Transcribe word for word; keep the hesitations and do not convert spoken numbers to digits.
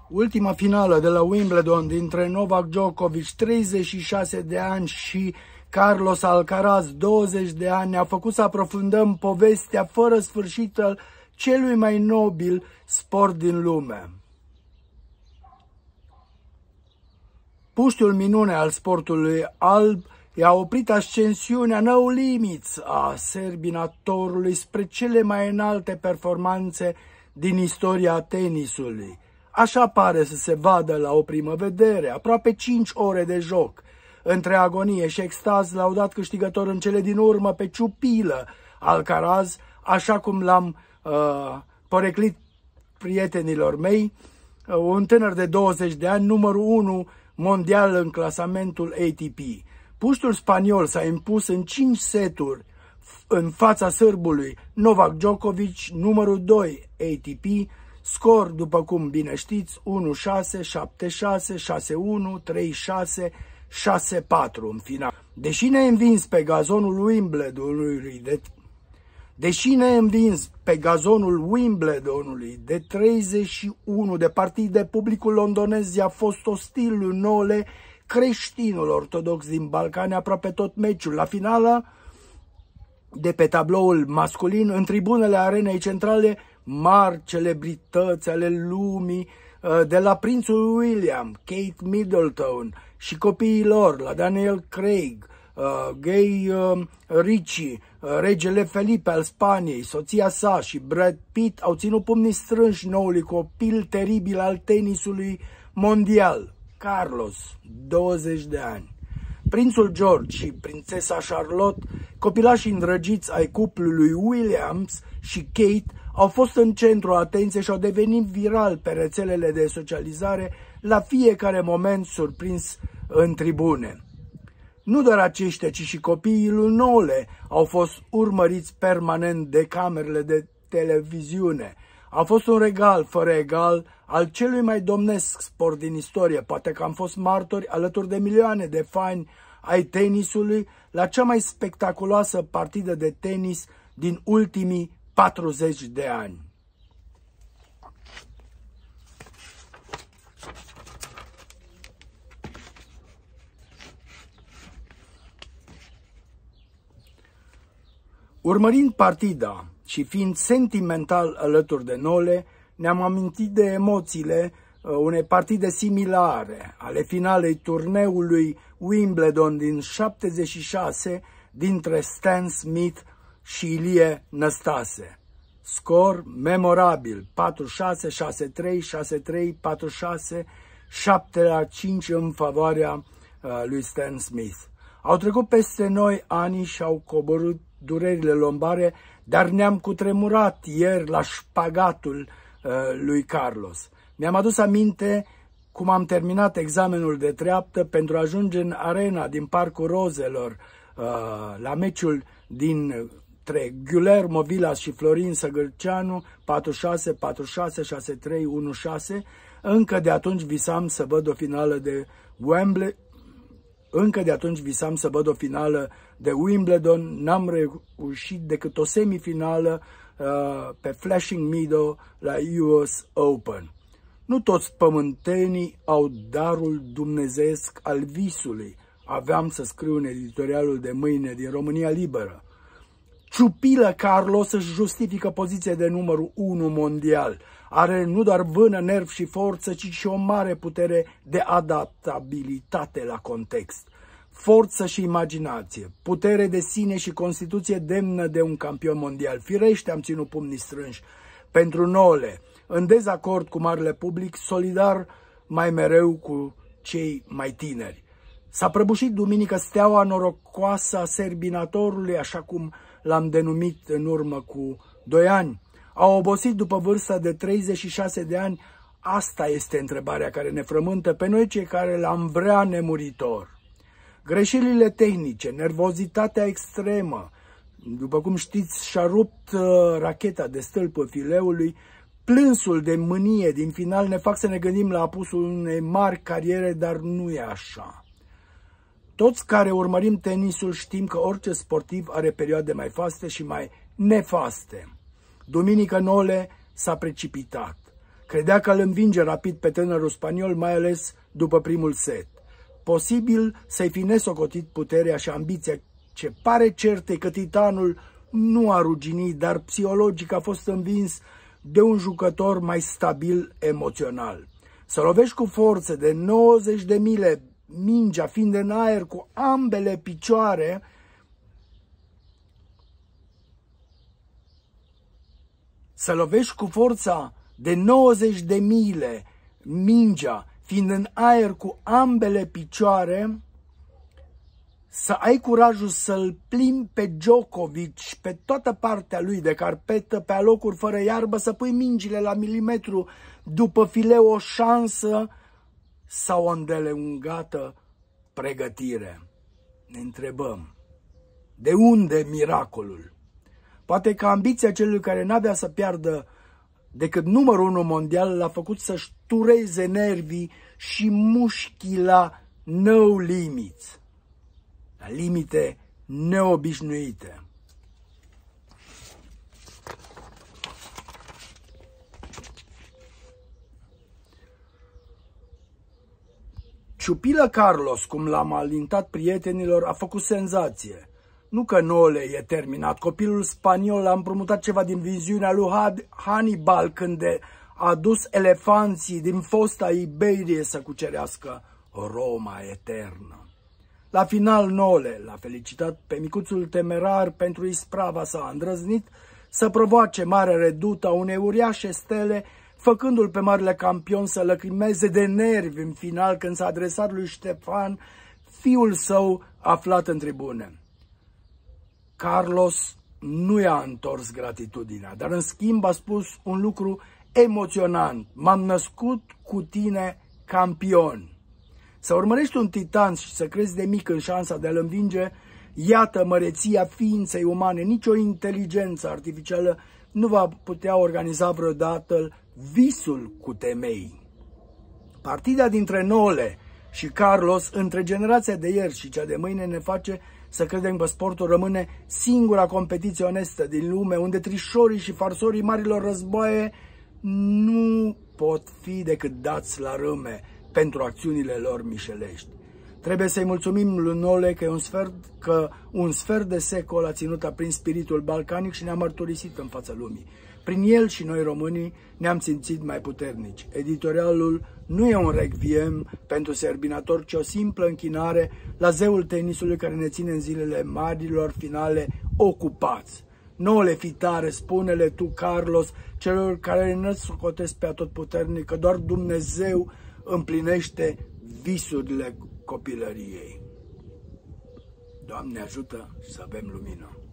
Ultima finală de la Wimbledon dintre Novak Djokovic, treizeci și șase de ani, și Carlos Alcaraz, douăzeci de ani, ne-a făcut să aprofundăm povestea fără sfârșit al celui mai nobil sport din lume. Puștiul minune al sportului alb i-a oprit ascensiunea no limits a serbinatorului spre cele mai înalte performanțe din istoria tenisului. Așa pare să se vadă la o primă vedere. Aproape cinci ore de joc, între agonie și extaz, l-au dat câștigător în cele din urmă pe ciupilă Alcaraz, așa cum l-am uh, poreclit prietenilor mei, uh, un tânăr de douăzeci de ani, numărul unu mondial în clasamentul A T P. Puștul spaniol s-a impus în cinci seturi în fața sârbului Novak Djokovic, numărul doi A T P, scor, după cum bine știți, unu șase, șapte șase, șase unu, trei șase, șase patru în final. Deși ne-a învins pe gazonul Wimbledonului de Deși ne-a învins pe gazonul Wimbledonului de treizeci și unu de partide, publicul londonez i-a fost ostil lui Nole, creștinul ortodox din Balcani, aproape tot meciul. La finală, de pe tabloul masculin, în tribunele arenei centrale, mari celebrități ale lumii, de la prințul William, Kate Middleton și copiii lor, la Daniel Craig, Guy Ritchie, regele Felipe al Spaniei, soția sa și Brad Pitt au ținut pumnii strânși noului copil teribil al tenisului mondial, Carlos, douăzeci de ani. Prințul George și prințesa Charlotte, copilașii îndrăgiți ai cuplului Williams și Kate, au fost în centru atenției și au devenit viral pe rețelele de socializare la fiecare moment surprins în tribune. Nu doar aceștia, ci și copiii lui Nole au fost urmăriți permanent de camerele de televiziune. A fost un regal fără egal al celui mai domnesc sport din istorie. Poate că am fost martori, alături de milioane de fani ai tenisului, la cea mai spectaculoasă partidă de tenis din ultimii patruzeci de ani. Urmărind partida și fiind sentimental alături de Nole, ne-am amintit de emoțiile unei partide similare, ale finalei turneului Wimbledon din șaptezeci și șase dintre Stan Smith și Ilie Năstase. Scor memorabil, patru șase, șase trei, șase trei, patru șase, șapte la cinci în favoarea uh, lui Stan Smith. Au trecut peste noi ani și au coborât durerile lombare, dar ne-am cutremurat ieri la șpagatul uh, lui Carlos. Mi-am adus aminte cum am terminat examenul de treaptă pentru a ajunge în arena din Parcul Rozelor uh, la meciul dintre Guillermo Vilas și Florin Săgărceanu, patru șase, patru șase, șase trei, unu șase. Încă de atunci visam să văd o finală de Wembley. Încă de atunci visam să văd o finală de Wimbledon, n-am reușit decât o semifinală uh, pe Flushing Meadow la U S Open. Nu toți pământenii au darul dumnezeiesc al visului, aveam să scriu în editorialul de mâine din România Liberă. Ciupilă Carlos își justifică poziția de numărul unu mondial. Are nu doar vână, nerv și forță, ci și o mare putere de adaptabilitate la context. Forță și imaginație, putere de sine și constituție demnă de un campion mondial. Firește, am ținut pumnii strânși pentru Nole, în dezacord cu marele public, solidar mai mereu cu cei mai tineri. S-a prăbușit duminică steaua norocoasă a serbinatorului, așa cum l-am denumit în urmă cu doi ani. A obosit după vârsta de treizeci și șase de ani? Asta este întrebarea care ne frământă pe noi cei care l-am vrea nemuritor. Greșelile tehnice, nervozitatea extremă, după cum știți, și-a rupt uh, racheta de stâlpul fileului, plânsul de mânie din final ne fac să ne gândim la apusul unei mari cariere, dar nu e așa. Toți care urmărim tenisul știm că orice sportiv are perioade mai faste și mai nefaste. Duminică Nole s-a precipitat. Credea că îl învinge rapid pe tânărul spaniol, mai ales după primul set. Posibil să-i fi nesocotit puterea și ambiția. Ce pare cert e că titanul nu a ruginit, dar psihologic a fost învins de un jucător mai stabil emoțional. Să lovești cu forță de nouăzeci de mile, mingea fiind în aer cu ambele picioare, să lovești cu forța de nouăzeci de mile, mingea fiind în aer cu ambele picioare, să ai curajul să-l plimbi pe Djokovic pe toată partea lui de carpetă, pe alocuri fără iarbă, să pui mingile la milimetru după fileu, o șansă sau o îndelungată pregătire. Ne întrebăm, de unde miracolul? Poate că ambiția celui care n-avea să piardă decât numărul unu mondial l-a făcut să-și tureze nervii și mușchii la no limits, la limite neobișnuite. Ciupilă Carlos, cum l-am alintat prietenilor, a făcut senzație. Nu că Nole e terminat. Copilul spaniol a împrumutat ceva din viziunea lui Hannibal când a dus elefanții din fosta Iberie să cucerească Roma eternă. La final, Nole l-a felicitat pe micuțul temerar pentru isprava sa. A îndrăznit să provoace marea redută a unei uriașe stele, făcându-l pe marele campion să lăcrimeze de nervi în final când s-a adresat lui Ștefan, fiul său aflat în tribune. Carlos nu i-a întors gratitudinea, dar în schimb a spus un lucru emoționant. M-am născut cu tine campion. Să urmărești un titan și să crezi de mic în șansa de a-l învinge, iată măreția ființei umane. Nicio inteligență artificială nu va putea organiza vreodată visul cu temei. Partida dintre Nole și Carlos, între generația de ieri și cea de mâine, ne face să credem că sportul rămâne singura competiție onestă din lume, unde trișorii și farsorii marilor războaie nu pot fi decât dați la râme pentru acțiunile lor mișelești. Trebuie să-i mulțumim lui Nole că un, sfert, că un sfert de secol a ținut aprins spiritul balcanic și ne-a mărturisit în fața lumii. Prin el și noi românii ne-am simțit mai puternici. Editorialul nu e un requiem pentru serbinator, ci o simplă închinare la zeul tenisului care ne ține în zilele marilor finale ocupați. Nole, fi tare, spune-le tu, Carlos, celor care ne socotesc pe atotputernic, că doar Dumnezeu împlinește visurile copilăriei. Doamne ajută să avem lumină!